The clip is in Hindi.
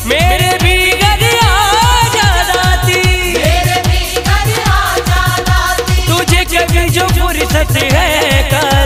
मेरे भी घर आ जाती, मेरे भी घर आ जाती, तुझे कभी जो फुर्सत है का